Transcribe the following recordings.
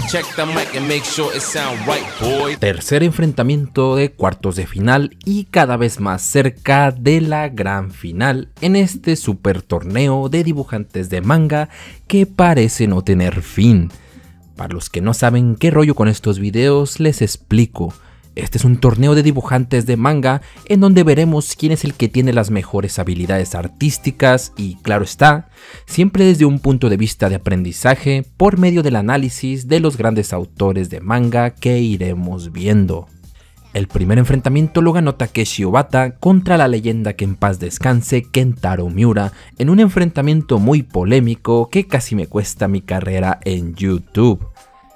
Check the mic and make sure it sound right, boy. Tercer enfrentamiento de cuartos de final y cada vez más cerca de la gran final en este super torneo de dibujantes de manga que parece no tener fin. Para los que no saben qué rollo con estos videos, les explico. Este es un torneo de dibujantes de manga en donde veremos quién es el que tiene las mejores habilidades artísticas y, claro está, siempre desde un punto de vista de aprendizaje por medio del análisis de los grandes autores de manga que iremos viendo. El primer enfrentamiento lo ganó Takeshi Obata contra la leyenda que en paz descanse Kentaro Miura en un enfrentamiento muy polémico que casi me cuesta mi carrera en YouTube.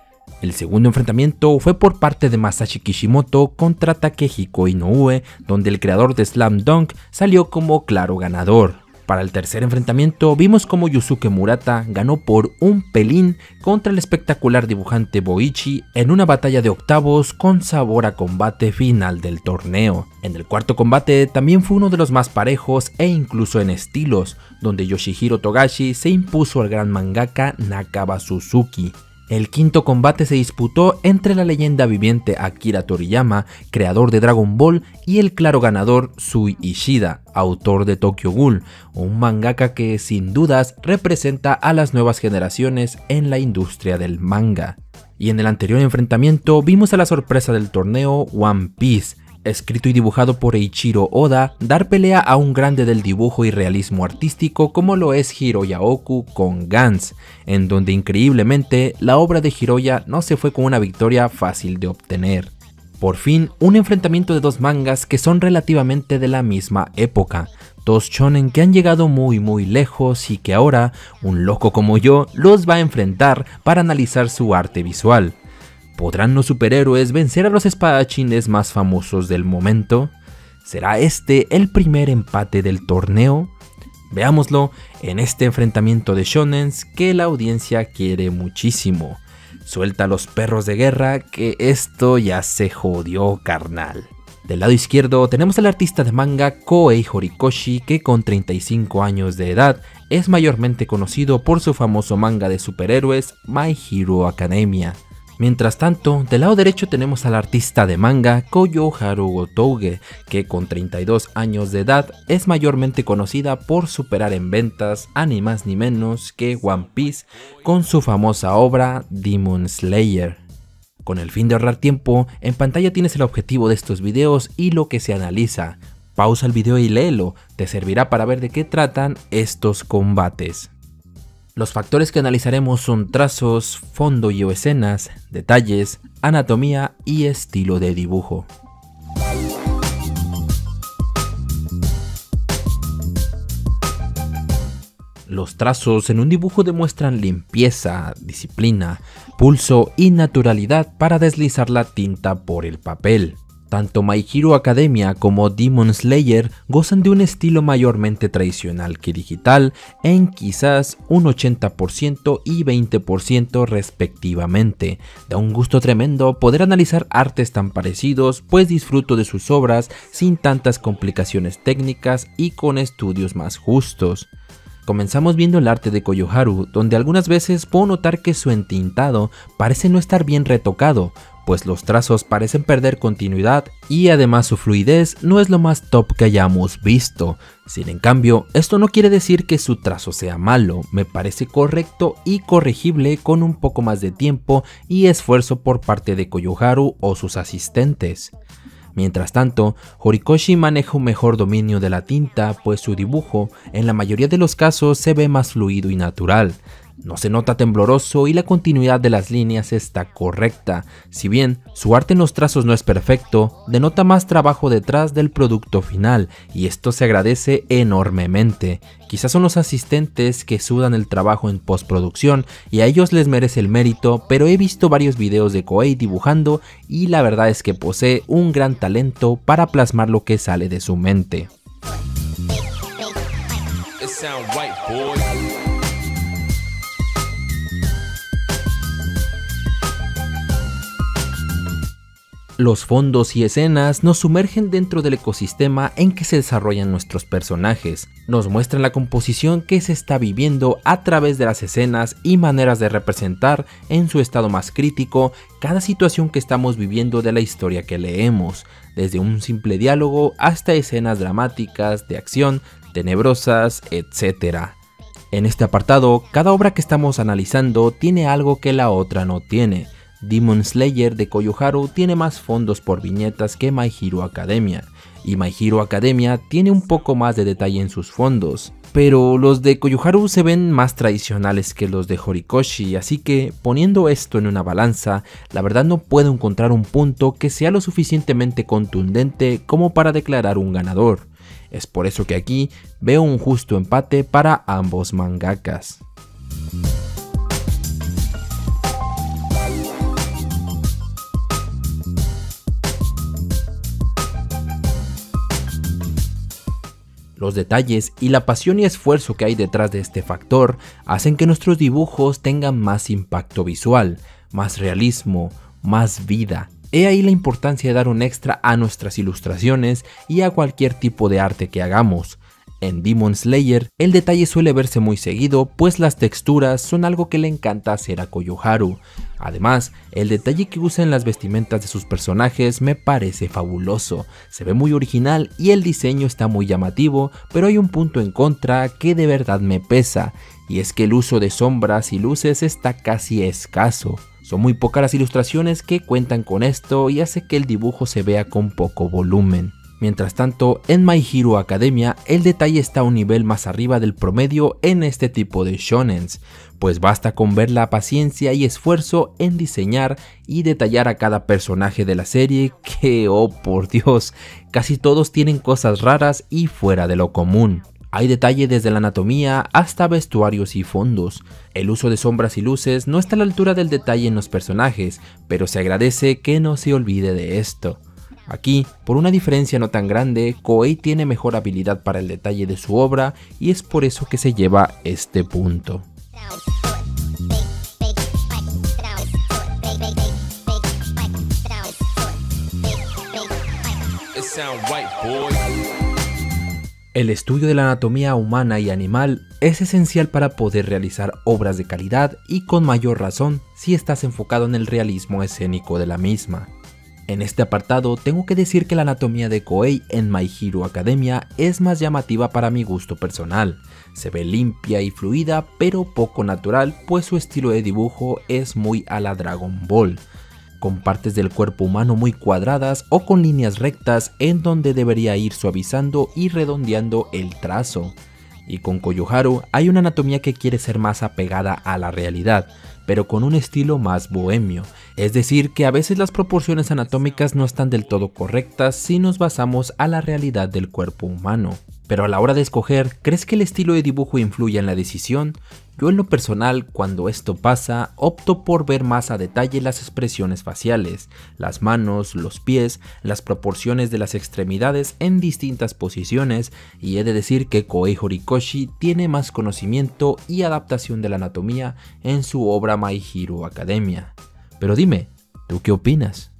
El segundo enfrentamiento fue por parte de Masashi Kishimoto contra Takehiko Inoue, donde el creador de Slam Dunk salió como claro ganador. Para el tercer enfrentamiento vimos como Yusuke Murata ganó por un pelín contra el espectacular dibujante Boichi en una batalla de octavos con sabor a combate final del torneo. En el cuarto combate también fue uno de los más parejos e incluso en estilos, donde Yoshihiro Togashi se impuso al gran mangaka Nakaba Suzuki. El quinto combate se disputó entre la leyenda viviente Akira Toriyama, creador de Dragon Ball, y el claro ganador Sui Ishida, autor de Tokyo Ghoul, un mangaka que sin dudas representa a las nuevas generaciones en la industria del manga. Y en el anterior enfrentamiento vimos a la sorpresa del torneo One Piece, escrito y dibujado por Eiichiro Oda, dar pelea a un grande del dibujo y realismo artístico como lo es Hiroya Oku con Gantz, en donde increíblemente la obra de Hiroya no se fue con una victoria fácil de obtener. Por fin, un enfrentamiento de dos mangas que son relativamente de la misma época, dos shonen que han llegado muy lejos y que ahora un loco como yo los va a enfrentar para analizar su arte visual. ¿Podrán los superhéroes vencer a los espadachines más famosos del momento? ¿Será este el primer empate del torneo? Veámoslo en este enfrentamiento de shonens que la audiencia quiere muchísimo. Suelta a los perros de guerra que esto ya se jodió, carnal. Del lado izquierdo tenemos al artista de manga Kohei Horikoshi, que con 35 años de edad es mayormente conocido por su famoso manga de superhéroes My Hero Academia. Mientras tanto, del lado derecho tenemos al artista de manga Koyo Haru Gotouge, que con 32 años de edad es mayormente conocida por superar en ventas a ni más ni menos que One Piece con su famosa obra Demon Slayer. Con el fin de ahorrar tiempo, en pantalla tienes el objetivo de estos videos y lo que se analiza. Pausa el video y léelo, te servirá para ver de qué tratan estos combates. Los factores que analizaremos son trazos, fondo y o escenas, detalles, anatomía y estilo de dibujo. Los trazos en un dibujo demuestran limpieza, disciplina, pulso y naturalidad para deslizar la tinta por el papel. Tanto My Hero Academia como Demon Slayer gozan de un estilo mayormente tradicional que digital en quizás un 80% y 20% respectivamente. Da un gusto tremendo poder analizar artes tan parecidos, pues disfruto de sus obras sin tantas complicaciones técnicas y con estudios más justos. Comenzamos viendo el arte de Koyoharu, donde algunas veces puedo notar que su entintado parece no estar bien retocado, pues los trazos parecen perder continuidad y además su fluidez no es lo más top que hayamos visto. Sin en cambio, esto no quiere decir que su trazo sea malo, me parece correcto y corregible con un poco más de tiempo y esfuerzo por parte de Koyoharu o sus asistentes. Mientras tanto, Horikoshi maneja un mejor dominio de la tinta, pues su dibujo en la mayoría de los casos se ve más fluido y natural. No se nota tembloroso y la continuidad de las líneas está correcta. Si bien su arte en los trazos no es perfecto, denota más trabajo detrás del producto final y esto se agradece enormemente. Quizás son los asistentes que sudan el trabajo en postproducción y a ellos les merece el mérito, pero he visto varios videos de Kohei dibujando y la verdad es que posee un gran talento para plasmar lo que sale de su mente. It sound right, boy. Los fondos y escenas nos sumergen dentro del ecosistema en que se desarrollan nuestros personajes, nos muestran la composición que se está viviendo a través de las escenas y maneras de representar en su estado más crítico cada situación que estamos viviendo de la historia que leemos, desde un simple diálogo hasta escenas dramáticas, de acción, tenebrosas, etc. En este apartado, cada obra que estamos analizando tiene algo que la otra no tiene. Demon Slayer de Koyoharu tiene más fondos por viñetas que My Hero Academia, y My Hero Academia tiene un poco más de detalle en sus fondos, pero los de Koyoharu se ven más tradicionales que los de Horikoshi, así que poniendo esto en una balanza, la verdad no puedo encontrar un punto que sea lo suficientemente contundente como para declarar un ganador. Es por eso que aquí veo un justo empate para ambos mangakas. Los detalles y la pasión y esfuerzo que hay detrás de este factor hacen que nuestros dibujos tengan más impacto visual, más realismo, más vida. He ahí la importancia de dar un extra a nuestras ilustraciones y a cualquier tipo de arte que hagamos. En Demon Slayer, el detalle suele verse muy seguido, pues las texturas son algo que le encanta hacer a Koyoharu. Además, el detalle que usa en las vestimentas de sus personajes me parece fabuloso, se ve muy original y el diseño está muy llamativo, pero hay un punto en contra que de verdad me pesa, y es que el uso de sombras y luces está casi escaso. Son muy pocas las ilustraciones que cuentan con esto y hace que el dibujo se vea con poco volumen. Mientras tanto, en My Hero Academia el detalle está a un nivel más arriba del promedio en este tipo de shonens, pues basta con ver la paciencia y esfuerzo en diseñar y detallar a cada personaje de la serie que, oh por Dios, casi todos tienen cosas raras y fuera de lo común. Hay detalle desde la anatomía hasta vestuarios y fondos. El uso de sombras y luces no está a la altura del detalle en los personajes, pero se agradece que no se olvide de esto. Aquí, por una diferencia no tan grande, Koei tiene mejor habilidad para el detalle de su obra y es por eso que se lleva este punto. El estudio de la anatomía humana y animal es esencial para poder realizar obras de calidad y con mayor razón si estás enfocado en el realismo escénico de la misma. En este apartado tengo que decir que la anatomía de Koei en My Hero Academia es más llamativa para mi gusto personal. Se ve limpia y fluida pero poco natural, pues su estilo de dibujo es muy a la Dragon Ball, con partes del cuerpo humano muy cuadradas o con líneas rectas en donde debería ir suavizando y redondeando el trazo. Y con Koyoharu hay una anatomía que quiere ser más apegada a la realidad, pero con un estilo más bohemio, es decir que a veces las proporciones anatómicas no están del todo correctas si nos basamos a la realidad del cuerpo humano. Pero a la hora de escoger, ¿crees que el estilo de dibujo influye en la decisión? Yo en lo personal, cuando esto pasa, opto por ver más a detalle las expresiones faciales, las manos, los pies, las proporciones de las extremidades en distintas posiciones, y he de decir que Kohei Horikoshi tiene más conocimiento y adaptación de la anatomía en su obra My Hero Academia. Pero dime, ¿tú qué opinas?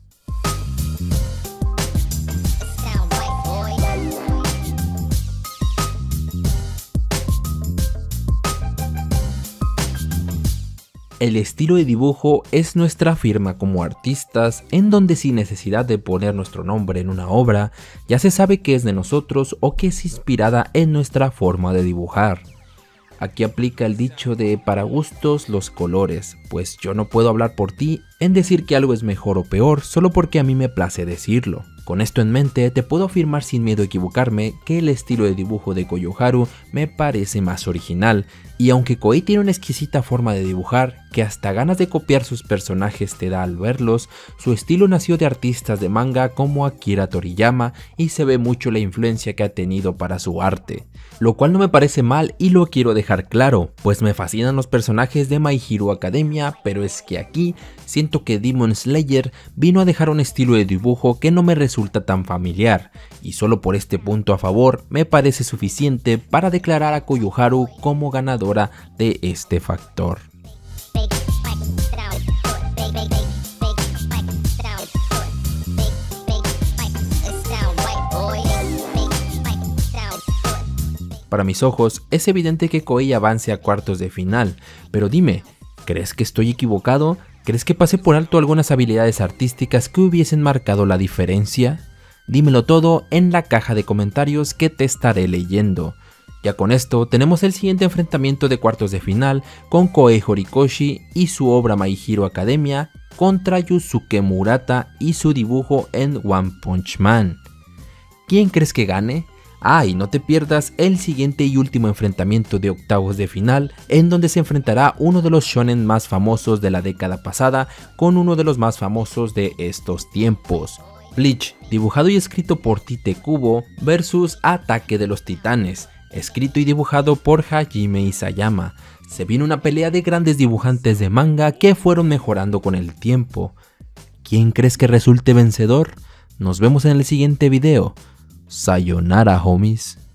El estilo de dibujo es nuestra firma como artistas, en donde sin necesidad de poner nuestro nombre en una obra, ya se sabe que es de nosotros o que es inspirada en nuestra forma de dibujar. Aquí aplica el dicho de para gustos los colores, pues yo no puedo hablar por ti en decir que algo es mejor o peor solo porque a mí me place decirlo. Con esto en mente te puedo afirmar sin miedo a equivocarme que el estilo de dibujo de Koyoharu me parece más original, y aunque Koei tiene una exquisita forma de dibujar que hasta ganas de copiar sus personajes te da al verlos, su estilo nació de artistas de manga como Akira Toriyama y se ve mucho la influencia que ha tenido para su arte, lo cual no me parece mal y lo quiero dejar claro, pues me fascinan los personajes de My Hero Academia, pero es que aquí siento que Demon Slayer vino a dejar un estilo de dibujo que no me resulta tan familiar, y solo por este punto a favor me parece suficiente para declarar a Koyoharu como ganadora de este factor. Para mis ojos, es evidente que Koei avance a cuartos de final, pero dime, ¿crees que estoy equivocado? ¿Crees que pasé por alto algunas habilidades artísticas que hubiesen marcado la diferencia? Dímelo todo en la caja de comentarios que te estaré leyendo. Ya con esto tenemos el siguiente enfrentamiento de cuartos de final con Kohei Horikoshi y su obra My Hero Academia contra Yusuke Murata y su dibujo en One Punch Man. ¿Quién crees que gane? Y no te pierdas el siguiente y último enfrentamiento de octavos de final, en donde se enfrentará uno de los shonen más famosos de la década pasada con uno de los más famosos de estos tiempos. Bleach, dibujado y escrito por Tite Kubo, versus Ataque de los Titanes, escrito y dibujado por Hajime Isayama. Se viene una pelea de grandes dibujantes de manga que fueron mejorando con el tiempo. ¿Quién crees que resulte vencedor? Nos vemos en el siguiente video. Sayonara, homies.